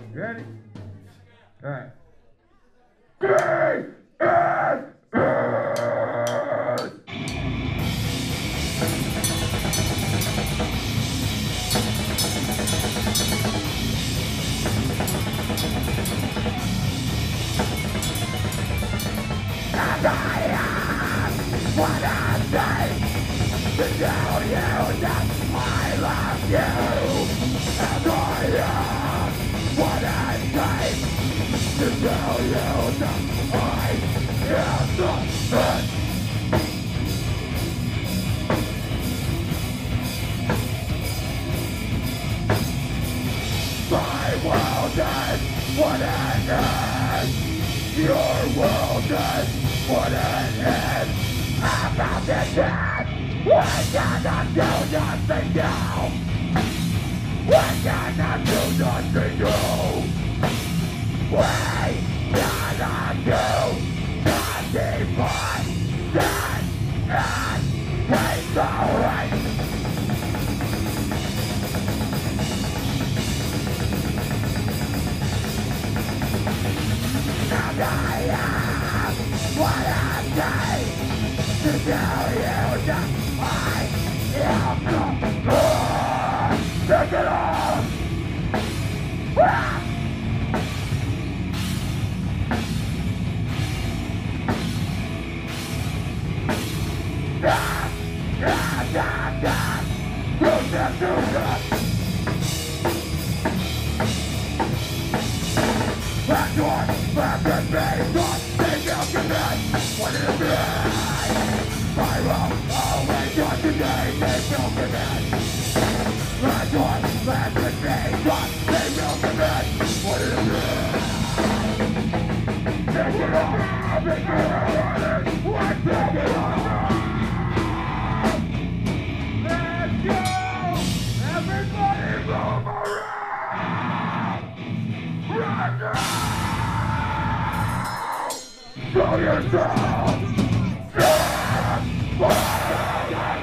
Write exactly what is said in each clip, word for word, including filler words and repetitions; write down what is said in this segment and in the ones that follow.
You ready? All right. And I am what I say to tell you that I love you. And I am what I say to tell you that I am the best. My world is what it is. Your world is what it is. I'm not the dead. We cannot do nothing now. We cannot do nothing new. We cannot do nothing but stand and take the right. And I am what I say to tell you that I am the Lord. Take it off! Ah! Ah! Ah! Ah! Ah! Do that, do that! Back door, back and back door, take out your bed, what is it? I will always do today, take out your bed. Back door, back and back door, take out your bed, what is it? Take it off, take it off, what take it off? Let's go! Everybody move around! Right now! Show yourself! Stand! Stand!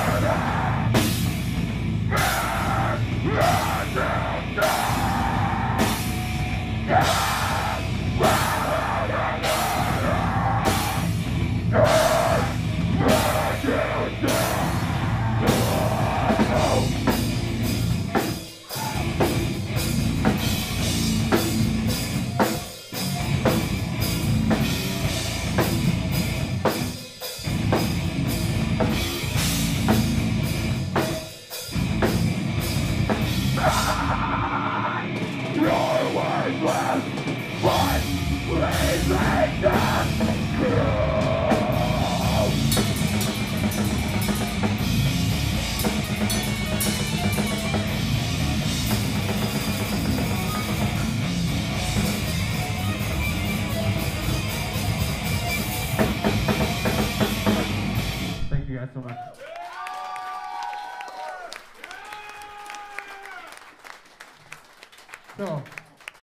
Thank you guys so much. So.